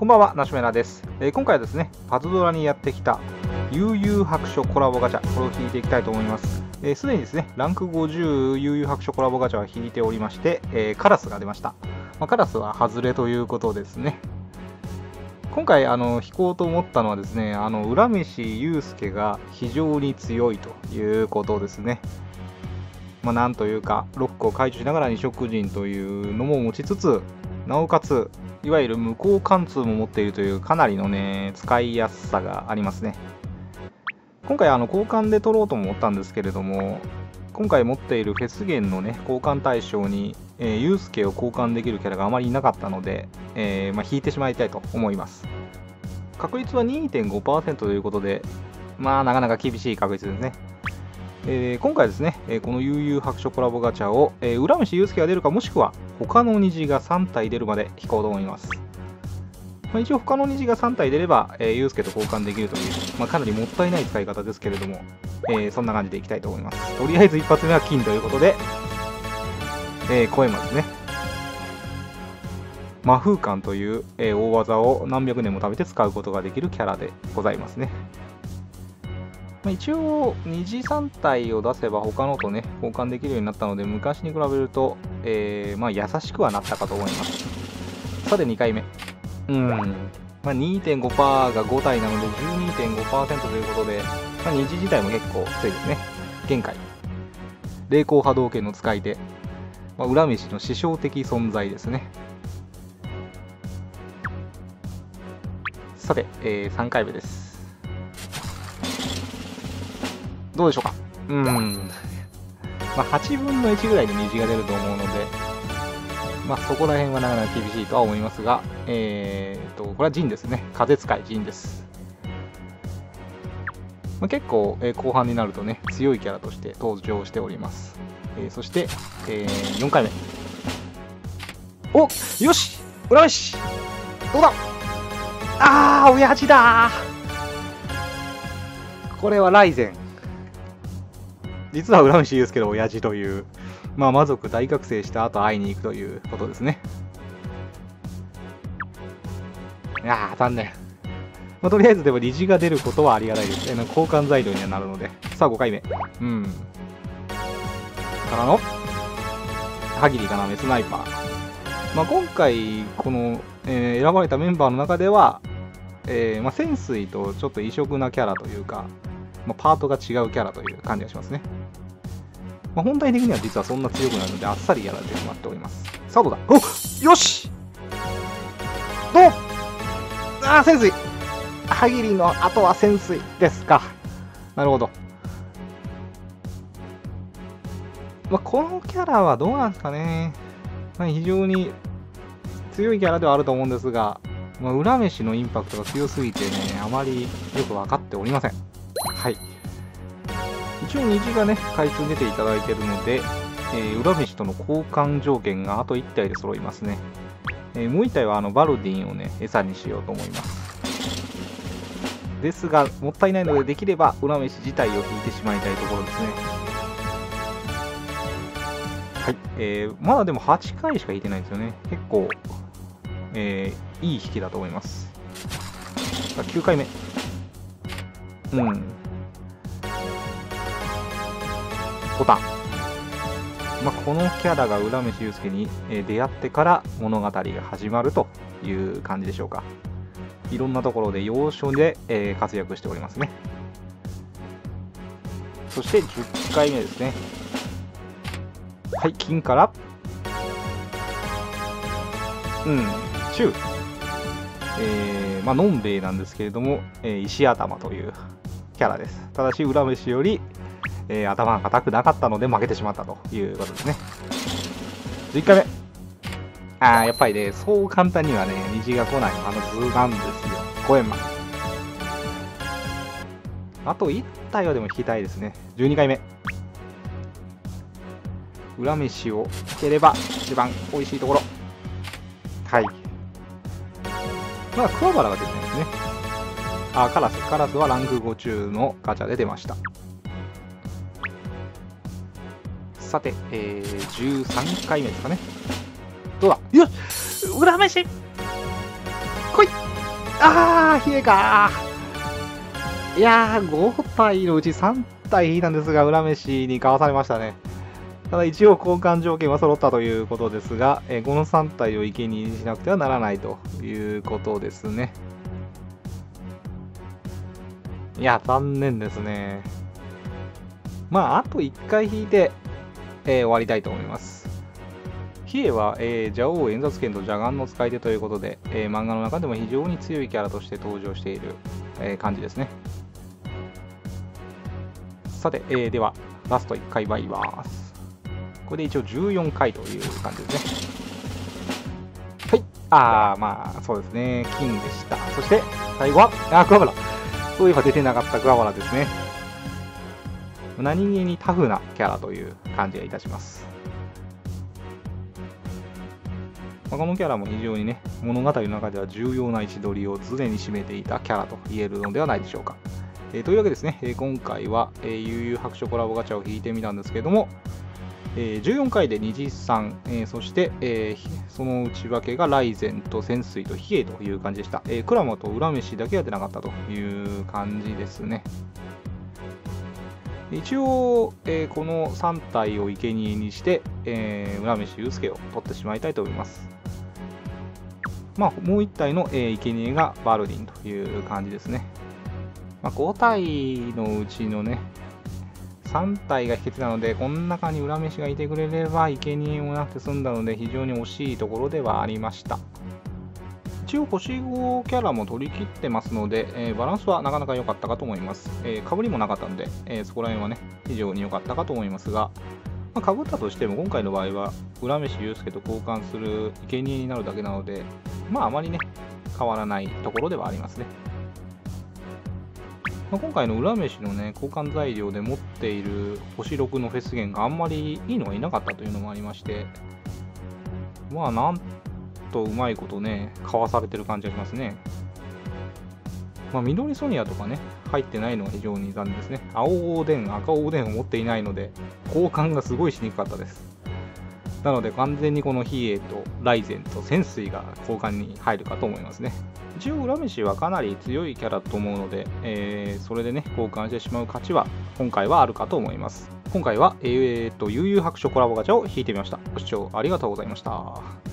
こんばんは、ナショメラです。今回はですね、パズドラにやってきた悠々白書コラボガチャ、これを引いていきたいと思います。すでにですね、ランク50悠々白書コラボガチャは引いておりまして、カラスが出ました。カラスは外れということですね。今回引こうと思ったのはですね、浦飯祐介が非常に強いということですね。なんというか、ロックを解除しながら二色人というのも持ちつつ、なおかつ、いわゆる無効貫通も持っているというかなりのね、使いやすさがありますね。今回交換で取ろうとも思ったんですけれども、今回持っているフェスゲンのね、交換対象に、ユースケを交換できるキャラがあまりいなかったので、引いてしまいたいと思います。確率は 2.5% ということで、なかなか厳しい確率ですね。今回ですね、この悠々白書コラボガチャを、浦飯祐介が出るか、もしくは他の虹が3体出るまで引こうと思います。一応他の虹が3体出れば、祐介と交換できるという、かなりもったいない使い方ですけれども、そんな感じでいきたいと思います。とりあえず一発目は金ということで、コエマですね。魔風館という、大技を何百年も食べて使うことができるキャラでございますね。一応虹3体を出せば他のとね交換できるようになったので、昔に比べると、優しくはなったかと思います。さて2回目、2.5% が5体なので 12.5% ということで、虹自体も結構強いですね。限界霊光波動拳の使い手、浦飯の師匠的存在ですね。さて、3回目です。どうでしょうか。8分の1ぐらいで虹が出ると思うので、そこら辺はなかなか厳しいとは思いますが、これはジンですね。風使いジンです。結構、後半になるとね、強いキャラとして登場しております。そして、4回目。お、よし浦飯どうだ。親父だ。これはライゼン。実は浦飯祐介の親父という、魔族大覚醒した後会いに行くということですね。残念。とりあえずでも虹が出ることはありがたいです。交換材料にはなるので。さあ5回目。からの歯切りかなめスナイパー。今回この、選ばれたメンバーの中では、潜水とちょっと異色なキャラというか、パートが違うキャラという感じがしますね。本体的には実はそんな強くないのであっさりやられてしまっております。さあどうだ。よしどう潜水。歯切りの後は潜水ですか。なるほど。このキャラはどうなんですかね。非常に強いキャラではあると思うんですが、浦飯のインパクトが強すぎてね、あまりよく分かっておりません。はい。一応虹がね、回収出ていただいているので、浦飯との交換条件があと1体で揃いますね。もう1体はバルディンをね、餌にしようと思います。ですが、もったいないので、できれば浦飯自体を引いてしまいたいところですね。はい。まだでも8回しか引いてないんですよね。結構、いい引きだと思います。9回目。ボタン。このキャラが浦飯祐介に出会ってから物語が始まるという感じでしょうか。いろんなところで要所で活躍しておりますね。そして10回目ですね。はい、金から中。のんべえなんですけれども、石頭というキャラです。ただし浦飯より頭が硬くなかったので負けてしまったということですね。11回目。やっぱりね、そう簡単にはね、虹が来ない図なんですよ。コエンマ。あと1体はでも引きたいですね。12回目。浦飯を引ければ一番美味しいところ。はい。桑原が出てないですね。カラスはランク5中のガチャで出ました。さて、13回目ですかね。どうだ。よし裏飯来い冷えかいやー、5体のうち3体引いたんですが、裏飯にかわされましたね。ただ一応交換条件は揃ったということですが、この3体を生贄にしなくてはならないということですね。いや、残念ですね。まあ、あと1回引いて、終わりたいと思います。ヒエは、蛇王演殺剣と邪眼の使い手ということで、漫画の中でも非常に強いキャラとして登場している、感じですね。さて、では、ラスト1回参ります。これで一応14回という感じですね。はい。まあ、そうですね。金でした。そして、最後は、桑原。そういえば出てなかった桑原ですね。何気にタフなキャラという感じがいたします。このキャラも非常にね、物語の中では重要な位置取りを常に占めていたキャラと言えるのではないでしょうか。というわけですね、今回は、悠々白書コラボガチャを引いてみたんですけども、14回で23、そして、その内訳がライゼンと潜水とヒエという感じでした。クラマと裏飯だけが出なかったという感じですね。一応、この3体を生贄にして、裏飯祐介を取ってしまいたいと思います。まあ、もう1体の、生贄がバルディンという感じですね。まあ、5体のうちのね、3体が引けてたので、この中に裏飯がいてくれれば、生贄もなくて済んだので、非常に惜しいところではありました。一応、星5キャラも取り切ってますので、バランスはなかなか良かったかと思います。かぶりもなかったので、そこら辺はね、非常に良かったかと思いますが、かぶったとしても、今回の場合は、裏飯祐介と交換する生贄になるだけなので、まあ、あまりね、変わらないところではありますね。今回の裏飯のね、交換材料で持っている星6のフェス源があんまりいいのがいなかったというのもありまして、まあ、なんとうまいことね、かわされてる感じがしますね。まあ、緑ソニアとかね、入ってないのが非常に残念ですね。青おでん、赤おでんを持っていないので、交換がすごいしにくかったです。なので、完全にこのヒエとライゼンと潜水が交換に入るかと思いますね。一応、裏飯はかなり強いキャラと思うので、それでね、交換してしまう価値は、今回はあるかと思います。今回は、悠々白書コラボガチャを引いてみました。ご視聴ありがとうございました。